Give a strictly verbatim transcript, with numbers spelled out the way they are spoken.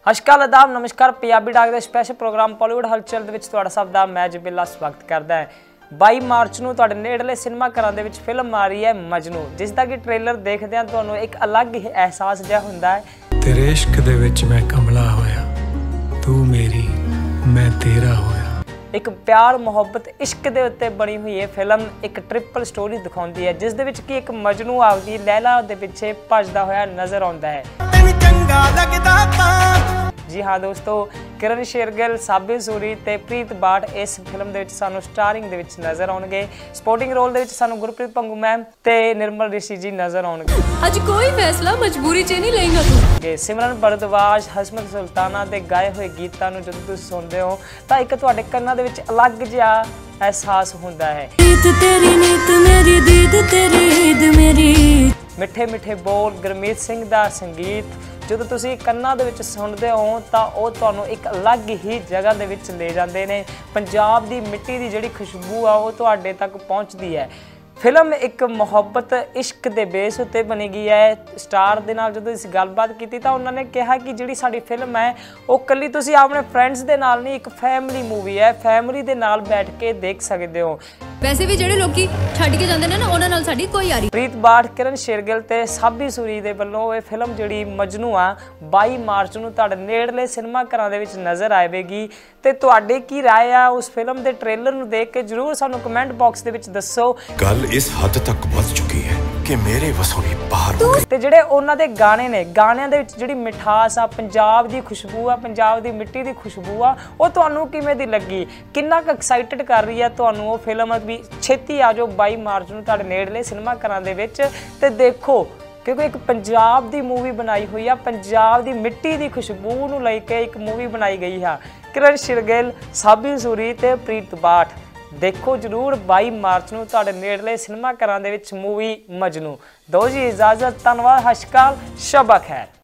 ਅਸ਼ਕਾਲ ਆਦਾਬ नमस्कार पंजाबी डाक ਦੇ स्पैशल प्रोग्राम बॉलीवुड हलचल ਦੇ ਵਿੱਚ ਤੁਹਾਡਾ ਸਭ ਦਾ ਮੈਂ ਜਬਿਲਾ ਸਵਾਗਤ ਕਰਦਾ ਹੈ। बाईस ਮਾਰਚ ਨੂੰ ਤੁਹਾਡੇ ਨੇੜਲੇ ਸਿਨੇਮਾ ਘਰਾਂ ਦੇ ਵਿੱਚ ਫਿਲਮ ਆ ਰਹੀ ਹੈ ਮਜਨੂ, ਜਿਸ ਦਾ ਕਿ ਟ੍ਰੇਲਰ ਦੇਖਦਿਆਂ ਤੁਹਾਨੂੰ ਇੱਕ ਅਲੱਗ ਹੀ ਅਹਿਸਾਸ ਜਿਹਾ ਹੁੰਦਾ ਹੈ। ਤੇਰੇ ਇਸ਼ਕ ਦੇ ਵਿੱਚ ਮੈਂ ਕਮਲਾ ਹੋਇਆ, ਤੂੰ ਮੇਰੀ ਮੈਂ ਤੇਰਾ ਹੋਇਆ। एक प्यार मुहब्बत इश्क के उत्ते बनी हुई है फिल्म एक ट्रिपल स्टोरी दिखाती है, जिस दे विच कि एक मजनू आपदी लैला दे पिछे भजदा होया नज़र आउंदा है। जी हाँ दोस्तों, किरण शेरगिल, साबिर सूरी ते प्रीत बाठ इस फिल्म दे विच सानू स्टारिंग दे विच नज़र आउणगे। सपोर्टिंग रोल दे विच सानू गुरप्रीत भंगू मैम ते निर्मल ऋषि जी नज़र आउणगे। अज कोई फैसला मजबूरी च नहीं लेगा तू। सिमरन भरद्वाज, हसमत सुल्ताना दे गाए हुए गीतां नू जदों तुसीं सुणदे हो तां इक तुहाडे कंनां दे विच अलग जिहा एहसास हुंदा है। तेरी नीत मेरी दीद तेरी ईद मेरी। मिठे मिठे बोल, गुरमीत सिंह दा संगीत ਜਦੋਂ ਤੁਸੀਂ ਕੰਨਾਂ ਦੇ ਵਿੱਚ ਸੁਣਦੇ ਹੋ ਤਾਂ ਉਹ ਤੁਹਾਨੂੰ ਇੱਕ ਅਲੱਗ ਹੀ ਜਗ੍ਹਾ ਦੇ ਵਿੱਚ ਲੈ ਜਾਂਦੇ ਨੇ। ਪੰਜਾਬ ਦੀ ਮਿੱਟੀ ਦੀ ਜਿਹੜੀ ਖੁਸ਼ਬੂ ਆ ਉਹ ਤੁਹਾਡੇ ਤੱਕ ਪਹੁੰਚਦੀ ਹੈ। ਫਿਲਮ ਇੱਕ ਮੁਹੱਬਤ ਇਸ਼ਕ ਦੇ ਬੇਸ ਉੱਤੇ ਬਣੀ ਗਈ ਹੈ। ਸਟਾਰ ਦੇ ਨਾਲ ਜਦੋਂ ਅਸੀਂ ਗੱਲਬਾਤ ਕੀਤੀ ਤਾਂ ਉਹਨਾਂ ਨੇ ਕਿਹਾ ਕਿ ਜਿਹੜੀ ਸਾਡੀ ਫਿਲਮ ਹੈ ਉਹ ਇਕੱਲੀ ਤੁਸੀਂ ਆਪਣੇ ਫਰੈਂਡਸ ਦੇ ਨਾਲ ਨਹੀਂ, ਇੱਕ ਫੈਮਿਲੀ ਮੂਵੀ ਹੈ, ਫੈਮਿਲੀ ਦੇ ਨਾਲ ਬੈਠ ਕੇ ਦੇਖ ਸਕਦੇ ਹੋ। ਵੈਸੇ ਵੀ ਜਿਹੜੇ ਲੋਕੀ ਛੱਡ ਕੇ ਜਾਂਦੇ ਨੇ ਨਾ ਉਹਨਾਂ ਨਾਲ ਸਾਡੀ ਕੋਈ ਯਾਰੀ। ਪ੍ਰੀਤ ਬਾਠ, ਕਿਰਨ ਸ਼ੇਰਗਿਲ ਤੇ ਸਾਬੀ ਸੂਰੀ ਦੇ ਵੱਲੋਂ ਇਹ ਫਿਲਮ ਜਿਹੜੀ ਮਜਨੂ ਆ ਬਾਈ ਮਾਰਚ ਨੂੰ ਤੁਹਾਡੇ ਨੇੜਲੇ ਸਿਨੇਮਾ ਘਰਾਂ ਦੇ ਵਿੱਚ ਨਜ਼ਰ ਆਵੇਗੀ। ਤੇ ਤੁਹਾਡੇ ਕੀ ਰਾਏ ਆ ਉਸ ਫਿਲਮ ਦੇ ਟ੍ਰੇਲਰ ਨੂੰ ਦੇਖ ਕੇ ਜਰੂਰ ਸਾਨੂੰ ਕਮੈਂਟ ਬਾਕਸ ਦੇ ਵਿੱਚ ਦੱਸੋ। ਗੱਲ ਇਸ ਹੱਦ ਤੱਕ ਵੱਧ ਚੁੱਕੀ ਹੈ ਕਿ ਮੇਰੇ ਵਸੋਂ ਵੀ ਬਾਹਰ ਹੋ ਗਈ। ਤੇ ਜਿਹੜੇ ਉਹਨਾਂ ਦੇ ਗਾਣੇ ਨੇ, ਗਾਣਿਆਂ ਦੇ ਵਿੱਚ ਜਿਹੜੀ ਮਿਠਾਸ ਆ, ਪੰਜਾਬ ਦੀ ਖੁਸ਼ਬੂ ਆ, ਪੰਜਾਬ ਦੀ ਮਿੱਟੀ ਦੀ ਖੁਸ਼ਬੂ ਆ, ਉਹ ਤੁਹਾਨੂੰ ਕਿਵੇਂ ਦੀ ਲੱਗੀ? ਕਿੰਨਾ ਕੁ ਐਕਸਾਈਟਡ ਕਰ ਰਹੀ ਆ ਤੁਹਾਨੂੰ ਉਹ ਫਿਲਮ ਵੀ? ਛੇਤੀ ਆ ਜਾਓ ਬਾਈ ਮਾਰਚ ਨੂੰ ਤੁਹਾਡੇ ਨੇੜਲੇ ਸਿਨੇਮਾ ਘਰਾਂ ਦੇ ਵਿੱਚ ਤੇ ਦੇਖੋ, ਕਿਉਂਕਿ ਇੱਕ ਪੰਜਾਬ ਦੀ ਮੂਵੀ ਬਣਾਈ ਹੋਈ ਆ, ਪੰਜਾਬ ਦੀ ਮਿੱਟੀ ਦੀ ਖੁਸ਼ਬੂ ਨੂੰ ਲੈ ਕੇ ਇੱਕ ਮੂਵੀ ਬਣਾਈ ਗਈ ਆ। ਕਿਰਨ ਸ਼ੇਰਗਿਲ, ਸਾਬੀ ਸੂਰੀ ਤੇ ਪ੍ਰੀਤ ਬਾਠ। ਦੇਖੋ ਜਰੂਰ ਬਾਈ ਮਾਰਚ ਨੂੰ ਤੁਹਾਡੇ ਨੇੜਲੇ ਸਿਨੇਮਾ ਘਰਾਂ ਦੇ ਵਿੱਚ ਮੂਵੀ ਮਜਨੂ। ਦੋ ਜੀ ਇਜਾਜ਼ਤ, ਧੰਨਵਾਦ, ਹਸ਼ਕਾਲ, ਸ਼ਬਾ ਖੈਰ।